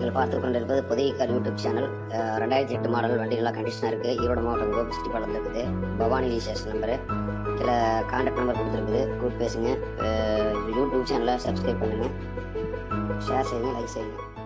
நீங்கள் பார்த்து கொண்டிருப்பது புதிய கார் யூடியூப் சேனல். 2008 மாடல் வண்டிகள்லாம் கண்டிஷனாக இருக்குது. ஈரோடு மாவட்டம் கோபிச்செட்டிப்பாளையத்தில் இருக்குது. Bhavani registration number. இதில் கான்டாக்ட் நம்பர் கொடுத்துருக்குது. கூப்பிட்டு பேசுங்க. யூடியூப் சேனலை சப்ஸ்கிரைப் பண்ணுங்கள், ஷேர் செய்யுங்க, லைக் செய்யுங்க.